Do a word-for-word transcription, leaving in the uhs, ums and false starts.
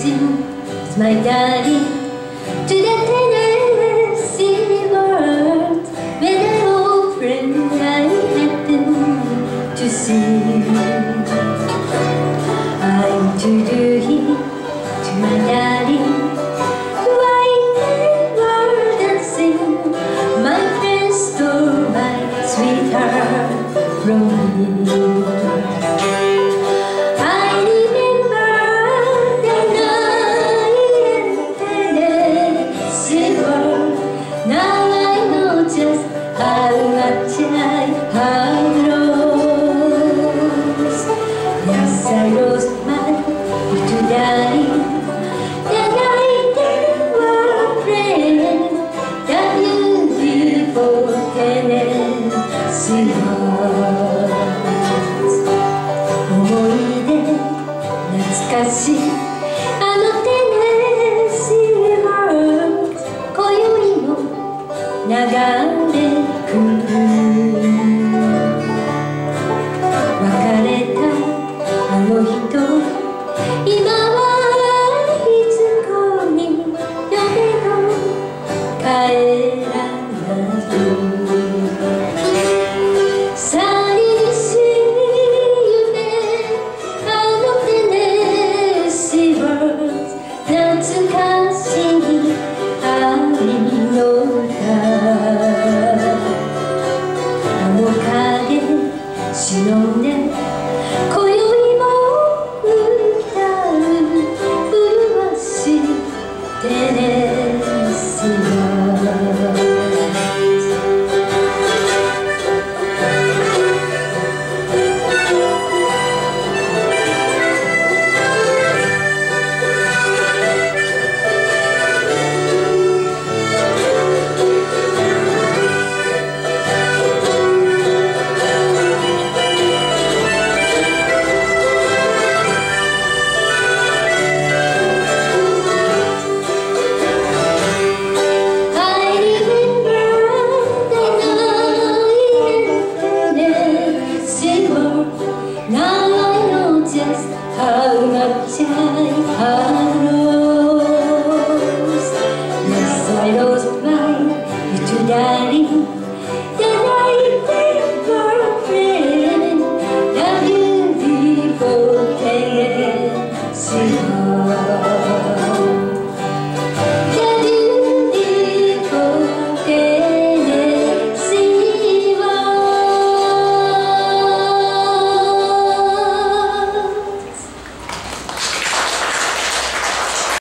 crossing with my darling to the Tennessee world, when an old friend I happened to see. I introduced him to my darling while they were dancing. My friends stole my sweetheart from me. How much I have lost. Yes, I lost my little darling, the night they were playing that beautiful Tennessee waltz. 思い出懐かしいあのテネシーワールズ、今宵も流れ別れたあの人、今はいつこに呼べど帰らない寂しい夢、あのテネシーワールズ、懐かしい愛の歌、忍んで今宵も歌う麗しいテネシーワールズ。Now I know just how much I have lost. Yes, I lost my little darling.